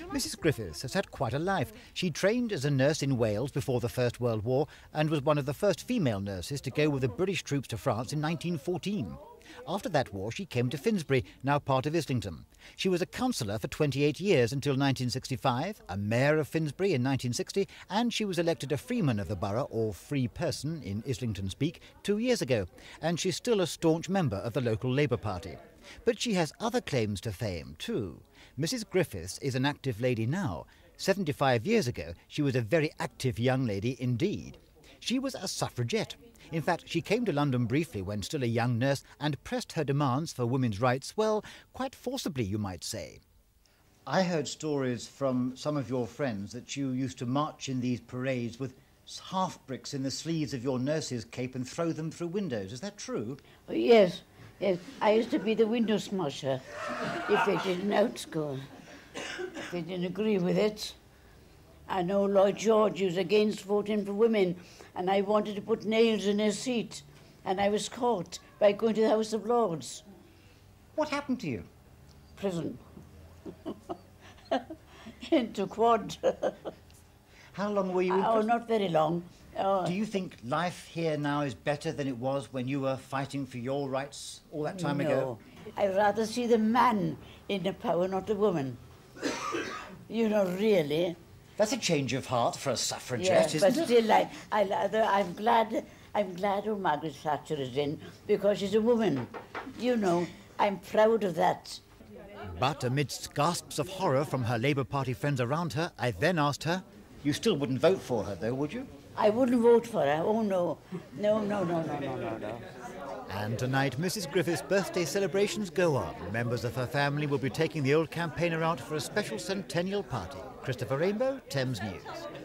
Mrs. Griffiths has had quite a life. She trained as a nurse in Wales before the First World War and was one of the first female nurses to go with the British troops to France in 1914. After that war, she came to Finsbury, now part of Islington. She was a councillor for 28 years until 1965, a mayor of Finsbury in 1960, and she was elected a freeman of the borough, or free person in Islington speak, 2 years ago. And she's still a staunch member of the local Labour Party. But she has other claims to fame, too. Mrs. Griffiths is an active lady now. 75 years ago, she was a very active young lady indeed. She was a suffragette. In fact, she came to London briefly when still a young nurse and pressed her demands for women's rights, well, quite forcibly, you might say. I heard stories from some of your friends that you used to march in these parades with half-bricks in the sleeves of your nurse's cape and throw them through windows. Is that true? Oh, yes. Yes, I used to be the window smasher if they didn't outscore. If they didn't agree with it. I know Lloyd George was against voting for women, and I wanted to put nails in his seat, and I was caught by going to the House of Lords. What happened to you? Prison. Into quad. How long were you in prison? Oh, not very long. Do you think life here now is better than it was when you were fighting for your rights all that time ago? No, I'd rather see the man in the power, not the woman. You know, really. That's a change of heart for a suffragette, isn't it? But still, I'm glad old Maggie Thatcher is in, because she's a woman. You know, I'm proud of that. But amidst gasps of horror from her Labour Party friends around her, I then asked her, you still wouldn't vote for her, though, would you? I wouldn't vote for her. Oh, no. No. And tonight, Mrs. Griffiths' birthday celebrations go on. Members of her family will be taking the old campaigner out for a special centennial party. Christopher Rainbow, Thames News.